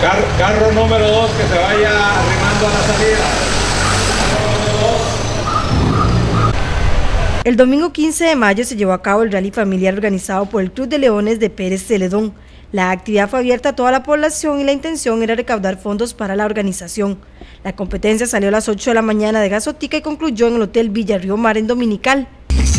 Carro número 2 que se vaya arrimando a la salida. El domingo 15 de mayo se llevó a cabo el rally familiar organizado por el Club de Leones de Pérez Celedón. La actividad fue abierta a toda la población y la intención era recaudar fondos para la organización. La competencia salió a las 8 de la mañana de Gazotica y concluyó en el Hotel Villa Río Mar en Dominical.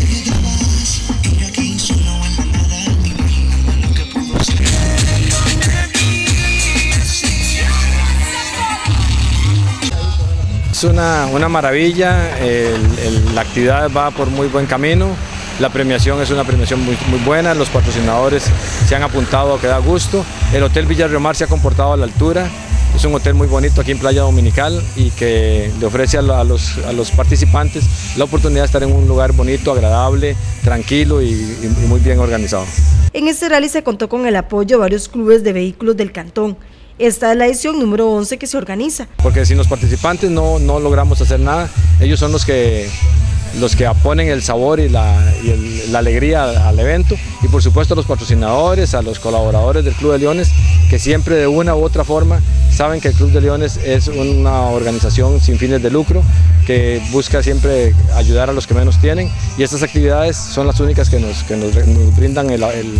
Es una maravilla, la actividad va por muy buen camino, la premiación es una premiación muy buena, los patrocinadores se han apuntado que da gusto, el Hotel Villa Río Mar se ha comportado a la altura, es un hotel muy bonito aquí en Playa Dominical y que le ofrece a los participantes la oportunidad de estar en un lugar bonito, agradable, tranquilo y muy bien organizado. En este rally se contó con el apoyo de varios clubes de vehículos del cantón. Esta es la edición número 11 que se organiza. Porque sin los participantes no logramos hacer nada, ellos son los que ponen el sabor y la alegría al evento y por supuesto a los patrocinadores, a los colaboradores del Club de Leones que siempre de una u otra forma saben que el Club de Leones es una organización sin fines de lucro que busca siempre ayudar a los que menos tienen y estas actividades son las únicas que nos brindan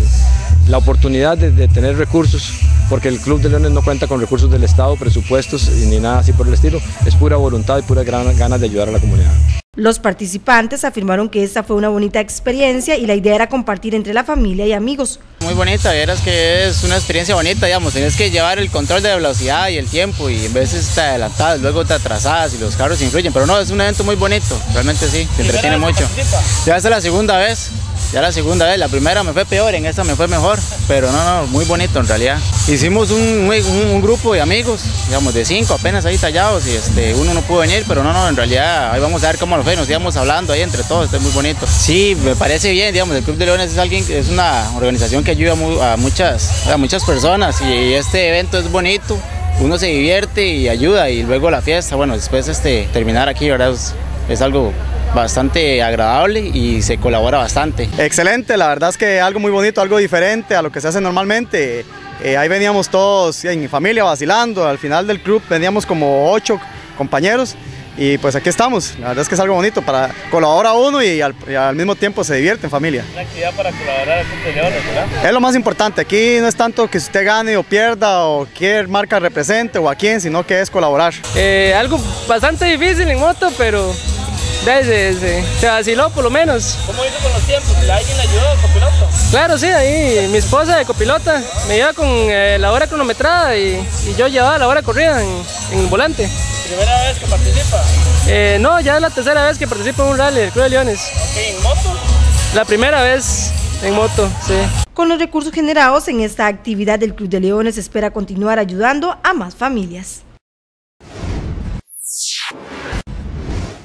la oportunidad de tener recursos, porque el Club de Leones no cuenta con recursos del Estado, presupuestos ni nada así por el estilo, es pura voluntad y pura ganas de ayudar a la comunidad. Los participantes afirmaron que esta fue una bonita experiencia y la idea era compartir entre la familia y amigos. Muy bonita, verás que es una experiencia bonita, digamos, tienes que llevar el control de la velocidad y el tiempo y en veces te adelantas, luego te atrasas y los carros influyen, pero no, es un evento muy bonito, realmente sí, te entretiene mucho. Ya esta es la segunda vez, la primera me fue peor, en esta me fue mejor, pero no, muy bonito en realidad. Hicimos un grupo de amigos, digamos de 5 apenas ahí tallados y uno no pudo venir, pero no, en realidad ahí vamos a ver cómo nos fue, nos íbamos hablando ahí entre todos, es muy bonito. Sí, me parece bien, digamos, el Club de Leones es una organización que ayuda a muchas personas y este evento es bonito, uno se divierte y ayuda y luego la fiesta, bueno, después terminar aquí, ¿verdad? Es algo bastante agradable y se colabora bastante. Excelente, la verdad es que algo muy bonito, algo diferente a lo que se hace normalmente. Ahí veníamos todos en familia vacilando, al final del club veníamos como 8 compañeros y pues aquí estamos. La verdad es que es algo bonito, para colaborar uno y al mismo tiempo se divierte en familia. Una actividad para colaborar al Club de Leones, ¿verdad? Es lo más importante, aquí no es tanto que usted gane o pierda o qué marca represente o a quién, sino que es colaborar. Algo bastante difícil en moto, pero se vaciló por lo menos. ¿Cómo hizo con los tiempos? ¿Alguien le ayudó, copiloto? Claro, sí, ahí mi esposa de copilota me lleva con la hora cronometrada y yo llevaba la hora corrida en el volante. ¿Primera vez que participa? No, ya es la tercera vez que participo en un rally del Club de Leones. Okay, ¿en moto? La primera vez en moto, sí. Con los recursos generados en esta actividad del Club de Leones se espera continuar ayudando a más familias.